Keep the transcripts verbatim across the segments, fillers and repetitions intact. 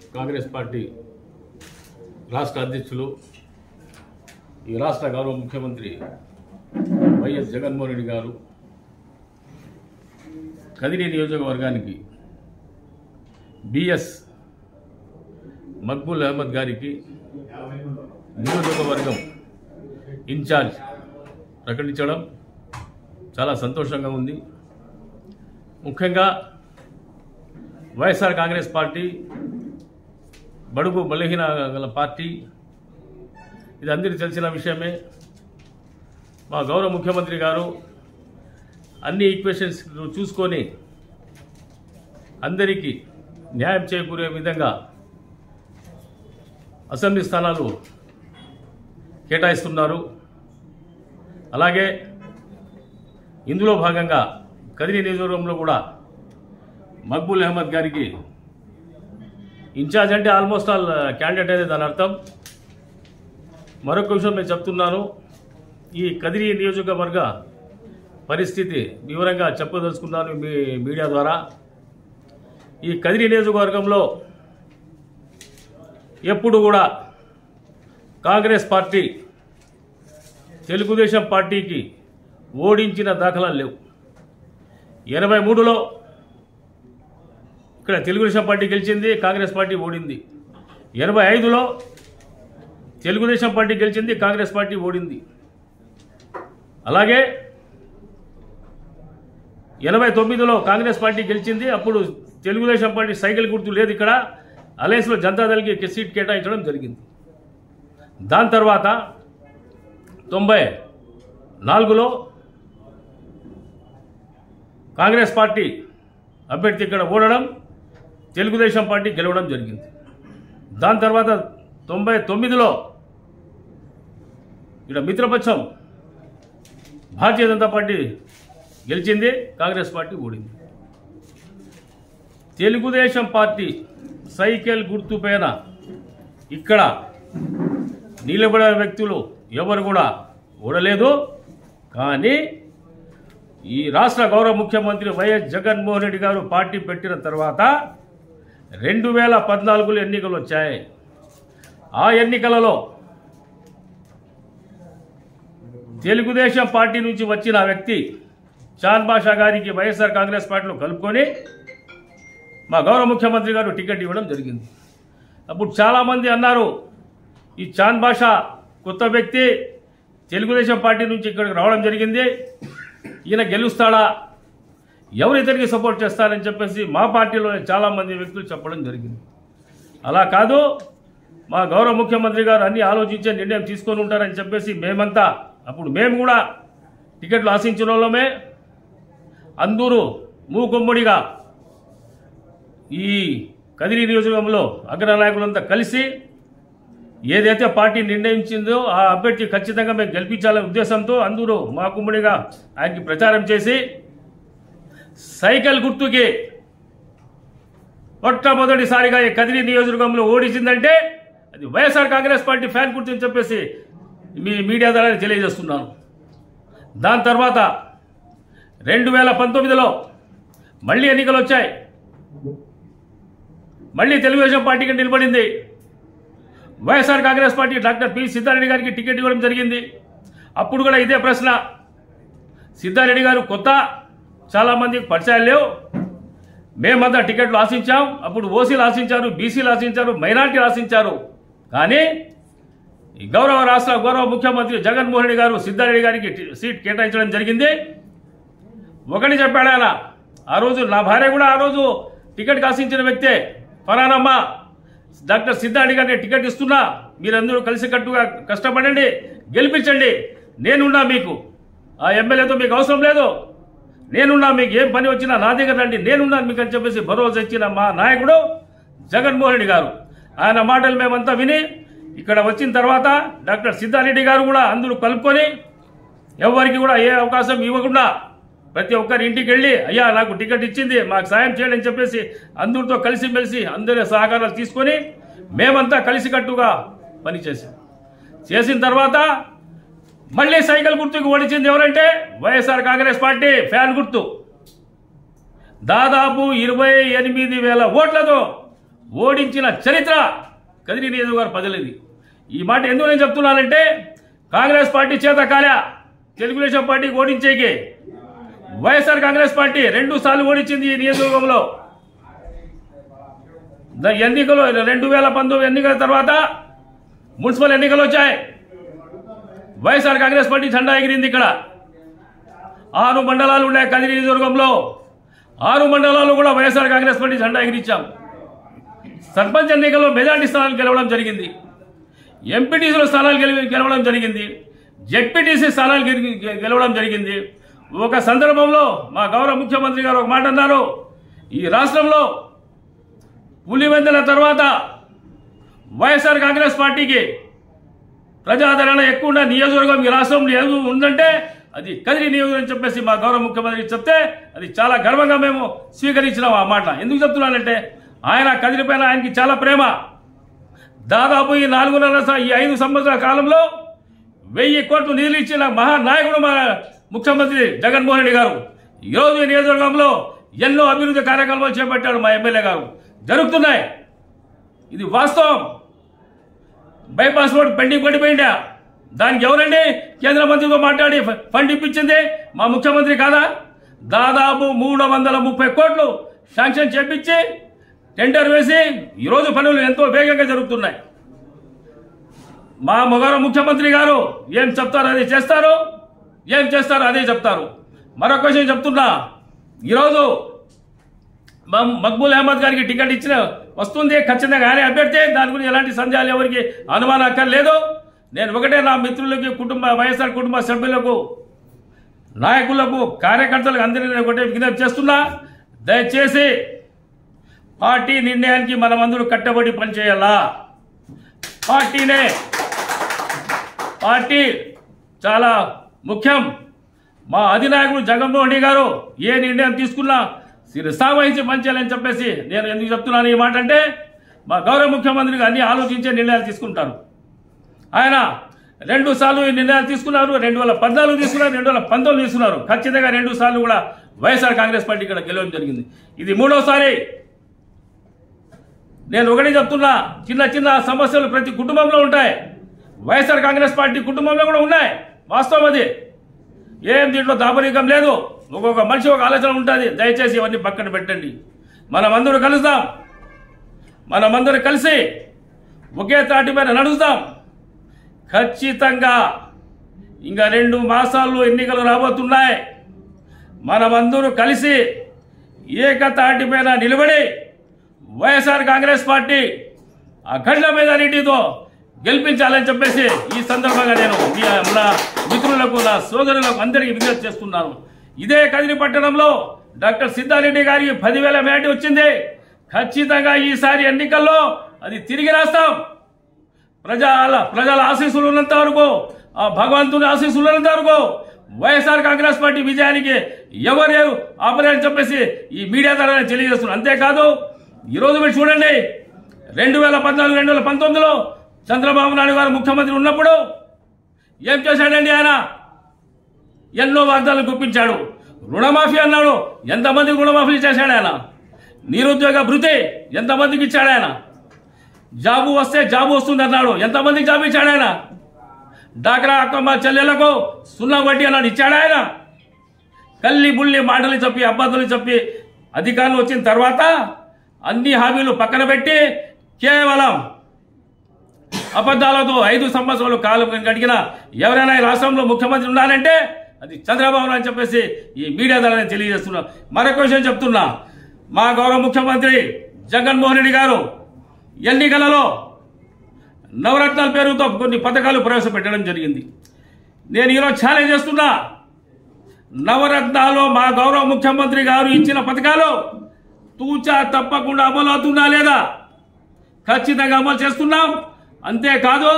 Congress party రాష్ట్ర అధ్యక్షులు ఈ రాష్ట్ర గౌరవ ముఖ్యమంత్రి వైఎస్ జగన్మోహన్ రెడ్డి గారు కదిరి నియోజకవర్గానికి బిఎస్ మక్బూల్ అహ్మద్ గారికి నియోజకవర్గం ఇన్ఛార్జ్ ప్రకటించడం చాలా సంతోషంగా ఉంది. ముఖ్యంగా వైఎస్ఆర్ కాంగ్రెస్ పార్టీ బడుగు బలహీన గల పార్టీ, ఇది అందరికీ తెలిసిన విషయమే. మా గౌరవ ముఖ్యమంత్రి గారు అన్ని ఈక్వేషన్స్ చూసుకొని అందరికీ న్యాయం చేకూరే విధంగా అసెంబ్లీ స్థానాలు కేటాయిస్తున్నారు. అలాగే ఇందులో భాగంగా కదిరి నియోజకవర్గంలో కూడా మక్బూల్ అహ్మద్ గారికి ఇన్ఛార్జ్ అంటే ఆల్మోస్ట్ ఆల్ క్యాండిడేట్ అనేది దాని అర్థం. మరొక విషయం నేను చెప్తున్నాను, ఈ కదిరి నియోజకవర్గ పరిస్థితి వివరంగా చెప్పదలుచుకున్నాను మీ మీడియా ద్వారా. ఈ కదిరి నియోజకవర్గంలో ఎప్పుడు కూడా కాంగ్రెస్ పార్టీ తెలుగుదేశం పార్టీకి ఓడించిన దాఖలాలు లేవు. ఎనభై మూడులో ఇక్కడ తెలుగుదేశం పార్టీ గెలిచింది, కాంగ్రెస్ పార్టీ ఓడింది. ఎనభై ఐదులో తెలుగుదేశం పార్టీ గెలిచింది, కాంగ్రెస్ పార్టీ ఓడింది. అలాగే ఎనభై తొమ్మిదిలో కాంగ్రెస్ పార్టీ గెలిచింది, అప్పుడు తెలుగుదేశం పార్టీ సైకిల్ గుర్తు లేదు, ఇక్కడ అలయన్స్లో జనతాదళకి సీట్ కేటాయించడం జరిగింది. దాని తర్వాత తొంభై నాలుగులో కాంగ్రెస్ పార్టీ అభ్యర్థి ఇక్కడ ఓడడం, తెలుగుదేశం పార్టీ గెలవడం జరిగింది. దాని తర్వాత తొంభై తొమ్మిదిలో ఇక్కడ మిత్రపక్షం భారతీయ జనతా పార్టీ గెలిచింది, కాంగ్రెస్ పార్టీ ఓడింది. తెలుగుదేశం పార్టీ సైకిల్ గుర్తు పైన ఇక్కడ నిలబడే వ్యక్తులు ఎవరు కూడా ఓడలేదు. కానీ ఈ రాష్ట్ర గౌరవ ముఖ్యమంత్రి వైఎస్ జగన్మోహన్ రెడ్డి గారు పార్టీ పెట్టిన తర్వాత రెండు వేల పద్నాలుగులో ఎన్నికలు వచ్చాయి. ఆ ఎన్నికలలో తెలుగుదేశం పార్టీ నుంచి వచ్చిన వ్యక్తి చాంద్ బాషా గారికి వైఎస్ఆర్ కాంగ్రెస్ పార్టీలో కలుపుకొని మా గౌరవ ముఖ్యమంత్రి గారు టికెట్ ఇవ్వడం జరిగింది. అప్పుడు చాలామంది అన్నారు, ఈ చాంద్ బాషా కొత్త వ్యక్తి తెలుగుదేశం పార్టీ నుంచి ఇక్కడికి రావడం జరిగింది, ఈయన గెలుస్తాడా, ఎవరు ఇతనికి సపోర్ట్ చేస్తారని చెప్పేసి మా పార్టీలో చాలామంది వ్యక్తులు చెప్పడం జరిగింది. అలా కాదు, మా గౌరవ ముఖ్యమంత్రి గారు అన్ని ఆలోచించే నిర్ణయం తీసుకొని ఉంటారని చెప్పేసి మేమంతా, అప్పుడు మేము కూడా టికెట్లు ఆశించిన వాళ్ళమే, అందరూ మూకుమ్మడిగా ఈ కదిరి నియోజకవర్గంలో అగ్రనాయకులంతా కలిసి ఏదైతే పార్టీ నిర్ణయించిందో ఆ అభ్యర్థి ఖచ్చితంగా మేము గెలిపించాలనే ఉద్దేశంతో అందరూ మా కుమ్మడిగా ఆయనకి ప్రచారం చేసి సైకిల్ గుర్తుకి మొట్టమొదటిసారిగా ఈ కదిరి నియోజకవర్గంలో ఓడించిందంటే అది వైఎస్ఆర్ కాంగ్రెస్ పార్టీ ఫ్యాన్ గుర్తు అని చెప్పేసి మీ మీడియా ద్వారా తెలియజేస్తున్నాను. దాని తర్వాత రెండు వేల పంతొమ్మిదిలో మళ్ళీ ఎన్నికలు వచ్చాయి, మళ్ళీ తెలుగుదేశం పార్టీకి నిలబడింది. YSR Congress Party doctor P Sidda Reddy గారికి టికెట్ ఇవ్వడం జరిగింది. అప్పుడు కూడా ఇదే ప్రశ్న, సిద్ధారెడ్డి గారు కొత్త, చాలామందికి పరిచయాలు లేవు, మేమంతా టికెట్లు ఆశించాం. అప్పుడు ఓసీలు ఆశించారు, బీసీలు ఆశించారు, మైనార్టీలు ఆశించారు. కానీ ఈ గౌరవ రాష్ట్ర గౌరవ ముఖ్యమంత్రి జగన్మోహన్ రెడ్డి గారు సిద్ధారెడ్డి గారికి సీట్ కేటాయించడం జరిగింది. ఒకటి చెప్పాడు ఆయన, ఆ రోజు నా భార్య కూడా ఆ రోజు టికెట్ ఆశించిన వ్యక్తే, ఫలానమ్మ డాక్టర్ సిద్ధారెడ్డి గారిని టికెట్ ఇస్తున్నా, మీరందరూ కలిసికట్టుగా కష్టపడండి, గెలిపించండి, నేనున్నా మీకు, ఆ ఎమ్మెల్యేతో మీకు అవసరం లేదు, నేనున్నా, మీకు ఏం పని వచ్చినా నా దగ్గర రండి, నేనున్నాను మీకు అని చెప్పేసి భరోసా ఇచ్చిన మా నాయకుడు జగన్మోహన్ రెడ్డి గారు. ఆయన మాటలు మేమంతా విని ఇక్కడ వచ్చిన తర్వాత డాక్టర్ సిద్ధారెడ్డి గారు కూడా అందరూ కలుపుకొని ఎవరికి కూడా ఏ అవకాశం ఇవ్వకుండా ప్రతి ఒక్కరి ఇంటికి వెళ్ళి, అయ్యా నాకు టికెట్ ఇచ్చింది, మాకు సాయం చేయండి అని చెప్పేసి అందరితో కలిసిమెలిసి అందరి సహకారాలు తీసుకొని మేమంతా కలిసికట్టుగా పనిచేసాం. చేసిన తర్వాత మళ్ళీ సైకిల్ గుర్తుకు ఓడించింది ఎవరంటే వైఎస్ఆర్ కాంగ్రెస్ పార్టీ ఫ్యాన్ గుర్తు. దాదాపు ఇరవై ఎనిమిది వేల ఓట్లతో ఓడించిన చరిత్ర కదిరి నియోజకవర్గ ప్రజలది. ఈ మాట ఎందుకు నేను చెప్తున్నానంటే కాంగ్రెస్ పార్టీ చేత కాలే తెలుగుదేశం పార్టీకి ఓడించేకి. వైఎస్ఆర్ కాంగ్రెస్ పార్టీ రెండు సార్లు ఓడించింది ఈ నియోజకవర్గంలో. ఎన్నికలు రెండు వేల పంతొమ్మిది ఎన్నికల తర్వాత మున్సిపల్ ఎన్నికలు వచ్చాయి. వైఎస్ఆర్ కాంగ్రెస్ పార్టీ జెండా ఎగిరింది. ఇక్కడ ఆరు మండలాలు ఉన్నాయి కదిరి నియోజకవర్గంలో. ఆరు మండలాలు కూడా వైఎస్ఆర్ కాంగ్రెస్ పార్టీ జెండా ఎగిరించాం. సర్పంచ్ ఎన్నికల్లో మెజార్టీ స్థానాలు గెలవడం జరిగింది. ఎంపీటీసీల స్థానాలు గెలవడం జరిగింది. జెడ్పీటీసీ స్థానాలు గెలవడం జరిగింది. ఒక సందర్భంలో మా గౌరవ ముఖ్యమంత్రి గారు ఒక మాట అన్నారు, ఈ రాష్ట్రంలో పులివెందుల తర్వాత వైఎస్ఆర్ కాంగ్రెస్ పార్టీకి ప్రజాదరణ ఎక్కువ ఉన్న నియోజకవర్గం ఈ రాష్ట్రంలో ఏదో ఉందంటే అది కదిరి నియోజకవర్గం అని చెప్పేసి మా గౌరవ ముఖ్యమంత్రి చెప్తే అది చాలా గర్వంగా మేము స్వీకరించినాం. ఆ మాట ఎందుకు చెప్తున్నానంటే ఆయన కదిరి పైన ఆయనకి చాలా ప్రేమ. దాదాపు ఈ నాలుగున్నర ఈ ఐదు సంవత్సరాల కాలంలో వెయ్యి కోట్లు నిధులు ఇచ్చిన మహానాయకుడు మా ముఖ్యమంత్రి జగన్మోహన్ రెడ్డి గారు. ఈరోజు ఈ నియోజకవర్గంలో ఎన్నో అభివృద్ధి కార్యక్రమాలు చేపట్టాడు మా ఎమ్మెల్యే గారు. జరుగుతున్నాయి, ఇది వాస్తవం. బైపాస్ రోడ్ పెండింగ్ పడిపోయిందా, దానికి ఎవరండి కేంద్ర మంత్రితో మాట్లాడి ఫండ్ ఇప్పించింది? మా ముఖ్యమంత్రి కాదా? దాదాపు మూడు వందల ముప్పై కోట్లు శాంక్షన్ చేపించి టెండర్ వేసి ఈరోజు పనులు ఎంతో వేగంగా జరుగుతున్నాయి. మా గౌరవ ముఖ్యమంత్రి గారు ఏం చెప్తారో అదే చేస్తారు, ఏం చేస్తారో అదే చెప్తారు. మరొక విషయం చెప్తున్నా, ఈరోజు మక్బూల్ అహ్మద్ గారికి టికెట్ ఇచ్చిన వస్తుంది ఖచ్చితంగా ఆయన అభ్యర్థి. దాని గురించి ఎలాంటి సందేహాలు ఎవరికి అనుమానం అక్కర్లేదు. నేను ఒకటే నా మిత్రులకి, కుటుంబ వైఎస్ఆర్ కుటుంబ సభ్యులకు, నాయకులకు, కార్యకర్తలకు అందరినీ ఒకటే విజ్ఞప్తి చేస్తున్నా, దయచేసి పార్టీ నిర్ణయానికి మనమందరూ కట్టబడి పనిచేయాలా. పార్టీనే పార్టీ చాలా ముఖ్యం. మా అధినాయకుడు జగన్మోహన్ రెడ్డి గారు ఏ నిర్ణయం తీసుకున్నా శిరసావహించి పనిచేయాలని చెప్పేసి నేను ఎందుకు చెప్తున్నాను ఈ మాట అంటే మా గౌరవ ముఖ్యమంత్రికి అన్ని ఆలోచించే నిర్ణయాలు తీసుకుంటారు. ఆయన రెండు సార్లు ఈ నిర్ణయాలు తీసుకున్నారు. రెండు వేల పద్నాలుగు తీసుకున్నారు, రెండు వేల పంతొమ్మిది తీసుకున్నారు. ఖచ్చితంగా రెండు సార్లు కూడా వైఎస్ఆర్ కాంగ్రెస్ పార్టీ ఇక్కడ గెలవడం జరిగింది. ఇది మూడోసారి. నేను ఒకటి చెప్తున్నా, చిన్న చిన్న సమస్యలు ప్రతి కుటుంబంలో ఉంటాయి. వైఎస్ఆర్ కాంగ్రెస్ పార్టీ కుటుంబంలో కూడా ఉన్నాయి, వాస్తవం అది. ఏం దీంట్లో దాపరికం లేదు. ఒక్కొక్క మనిషి ఒక ఆలోచన ఉంటుంది. దయచేసి ఇవన్నీ పక్కన పెట్టండి. మనమందరూ కలుద్దాం, మనమందరూ కలిసి ఒకే తాటి మీద నడుస్తాం. ఖచ్చితంగా ఇంకా రెండు మాసాల్లో ఎన్నికలు రాబోతున్నాయి. మనమందరూ కలిసి ఏకతాటి మీద నిలబడి వైఎస్ఆర్ కాంగ్రెస్ పార్టీ అఖండ మెజారిటీతో గెలిపించాలని చెప్పేసి ఈ సందర్భంగా నేను నా మిత్రులకు, నా సోదరులకు అందరికీ విజ్ఞప్తి చేస్తున్నాను. ఇదే కదిరి పట్టణంలో డాక్టర్ సిద్ధారెడ్డి గారికి పదివేల మెజారిటీ వచ్చింది. ఖచ్చితంగా ఈసారి ఎన్నికల్లో అది తిరిగి రాస్తాం. ప్రజల ప్రజల ఆశీస్సులు ఉన్నంత వరకు, ఆ భగవంతుని ఆశీస్సులు ఉన్నంత వరకు వైఎస్ఆర్ కాంగ్రెస్ పార్టీ విజయానికి ఎవరు ఆపలేరని చెప్పేసి ఈ మీడియా ద్వారా తెలియజేస్తున్నారు. అంతేకాదు ఈరోజు మీరు చూడండి, రెండు వేల పద్నాలుగు రెండు వేల పంతొమ్మిదిలో చంద్రబాబు నాయుడు గారు ముఖ్యమంత్రి ఉన్నప్పుడు ఏం చేశాడండి? ఆయన ఎన్నో వాగ్దానాలు గుప్పించాడు. రుణమాఫీ అన్నాడు, ఎంతమందికి రుణమాఫీ చేశాడు ఆయన? నిరుద్యోగ భృతి ఎంతమందికి ఇచ్చాడు ఆయన? జాబు వస్తే జాబు వస్తుంది అన్నాడు, ఎంతమందికి జాబు ఇచ్చాడు ఆయన? డాక్రా అక్కమ్మ చెల్లెలకు సున్నా వడ్డీ అన్నాడు, ఇచ్చాడు ఆయన? కల్లి బుల్లి మాటలు చెప్పి, అబద్ధాలు చెప్పి అధికారులు వచ్చిన తర్వాత అన్ని హామీలు పక్కన పెట్టి కేవలం అబద్ధాలతో ఐదు సంవత్సరాలు కాలం గడిగిన ఎవరైనా ఈ రాష్ట్రంలో ముఖ్యమంత్రి ఉన్నారంటే అది చంద్రబాబు అని చెప్పేసి ఈ మీడియా ద్వారా తెలియజేస్తున్నా. మరొక విషయం చెప్తున్నా, మా గౌరవ ముఖ్యమంత్రి జగన్మోహన్ రెడ్డి గారు ఎన్నికలలో నవరత్నాల పేరుతో కొన్ని పథకాలు ప్రవేశపెట్టడం జరిగింది. నేను ఈరోజు ఛాలెంజ్ చేస్తున్నా, నవరత్నాలు మా గౌరవ ముఖ్యమంత్రి గారు ఇచ్చిన పథకాలు తూచా తప్పకుండా అమలు అవుతుందా లేదా? ఖచ్చితంగా అమలు చేస్తున్నాం. అంతేకాదు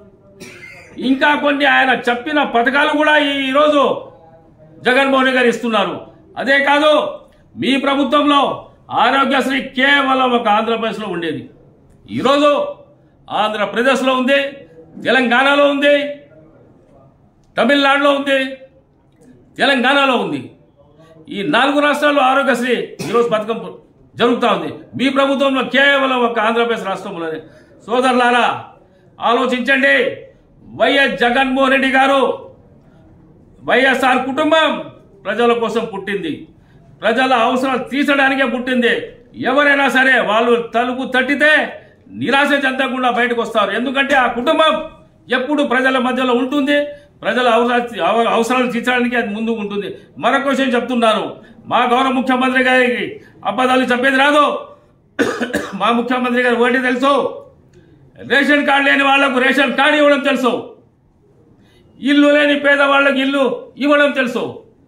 ఇంకా కొన్ని ఆయన చెప్పిన పథకాలు కూడా ఈరోజు జగన్మోహన్ గారు ఇస్తున్నారు. అదే కాదు, మీ ప్రభుత్వంలో ఆరోగ్యశ్రీ కేవలం ఒక ఆంధ్రప్రదేశ్లో ఉండేది, ఈరోజు ఆంధ్రప్రదేశ్లో ఉంది, తెలంగాణలో ఉంది, తమిళనాడులో ఉంది, తెలంగాణలో ఉంది. ఈ నాలుగు రాష్ట్రాల్లో ఆరోగ్యశ్రీ ఈరోజు పథకం జరుగుతూ ఉంది. మీ ప్రభుత్వంలో కేవలం ఒక ఆంధ్రప్రదేశ్ రాష్ట్రంలోనే. సోదరులారా, ఆలోచించండి. వైఎస్ జగన్మోహన్ రెడ్డి గారు, వైఎస్ఆర్ కుటుంబం ప్రజల కోసం పుట్టింది, ప్రజల అవసరాలు తీర్చడానికే పుట్టింది. ఎవరైనా సరే వాళ్ళు తలుపు తట్టితే నిరాశ చెందకుండా బయటకు వస్తారు. ఎందుకంటే ఆ కుటుంబం ఎప్పుడు ప్రజల మధ్యలో ఉంటుంది, ప్రజల అవసరాలు అవసరాలు తీర్చడానికి అది ముందుకు ఉంటుంది. మరొక విషయం చెప్తున్నాను, మా గౌరవ ముఖ్యమంత్రి గారికి అబద్ధాలు చెప్పేది రాదు. మా ముఖ్యమంత్రి గారు ఒకటి తెలుసు, రేషన్ కార్డు లేని వాళ్లకు రేషన్ కార్డు ఇవ్వడం తెలుసు, ఇల్లు లేని పేదవాళ్లకు ఇల్లు ఇవ్వడం తెలుసు.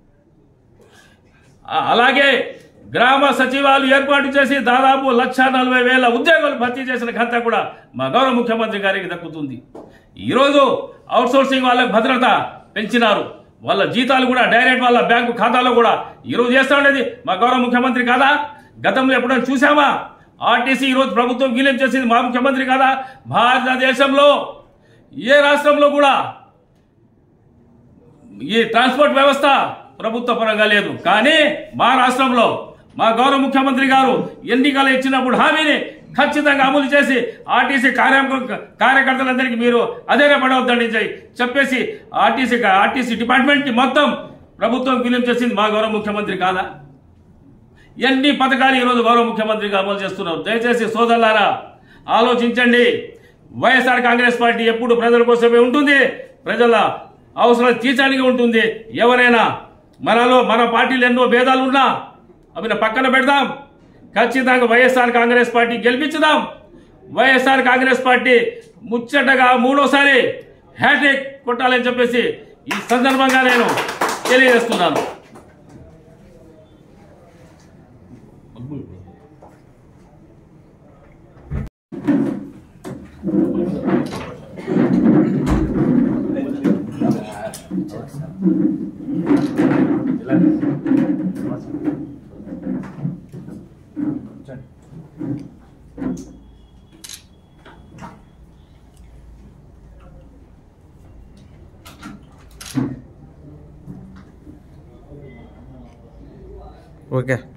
అలాగే గ్రామ సచివాలయాలు ఏర్పాటు చేసి దాదాపు లక్ష నలభై వేల ఉద్యోగాలు భర్తీ చేసిన ఘనత కూడా మా గౌరవ ముఖ్యమంత్రి గారికి దక్కుతుంది. ఈరోజు అవుట్ సోర్సింగ్ వాళ్ళకి భద్రత పెంచినారు, వాళ్ళ జీతాలు కూడా డైరెక్ట్ వాళ్ళ బ్యాంకు ఖాతాలో కూడా ఈరోజు చేస్తా ఉండేది మా గౌరవ ముఖ్యమంత్రి కాదా? గతంలో ఎప్పుడైనా చూసామా? ఆర్టీసీ ఈరోజు ప్రభుత్వం విలీనం చేసింది మా ముఖ్యమంత్రి కాదా? భారతదేశంలో ఏ రాష్ట్రంలో కూడా ఈ ట్రాన్స్పోర్ట్ వ్యవస్థ ప్రభుత్వ పరంగా లేదు. కానీ మా రాష్ట్రంలో మా గౌరవ ముఖ్యమంత్రి గారు ఎన్నికలు ఇచ్చినప్పుడు హామీని ఖచ్చితంగా అమలు చేసి ఆర్టీసీ కార్య కార్యకర్తలందరికీ మీరు అధైర్యపడవద్దని చెప్పేసి ఆర్టీసీ ఆర్టీసీ డిపార్ట్మెంట్కి మొత్తం ప్రభుత్వం విలీనం చేసింది మా గౌరవ ముఖ్యమంత్రి కాదా? ఎన్ని పథకాలు ఈరోజు గౌరవ ముఖ్యమంత్రిగా అమలు చేస్తున్నారు. దయచేసి సోదరులారా ఆలోచించండి. వైఎస్ఆర్ కాంగ్రెస్ పార్టీ ఎప్పుడు ప్రజల కోసమే ఉంటుంది, ప్రజల అవసరాలు తీర్చడానికి ఉంటుంది. ఎవరైనా మనలో మన పార్టీలు ఎన్నో భేదాలు ఉన్నా అవి పక్కన పెడదాం. ఖచ్చితంగా వైఎస్ఆర్ కాంగ్రెస్ పార్టీ గెలిపించుదాం. వైఎస్ఆర్ కాంగ్రెస్ పార్టీ ముచ్చటగా మూడోసారి హ్యాట్రిక్ కొట్టాలని చెప్పేసి ఈ సందర్భంగా నేను తెలియజేస్తున్నాను. ఓకే.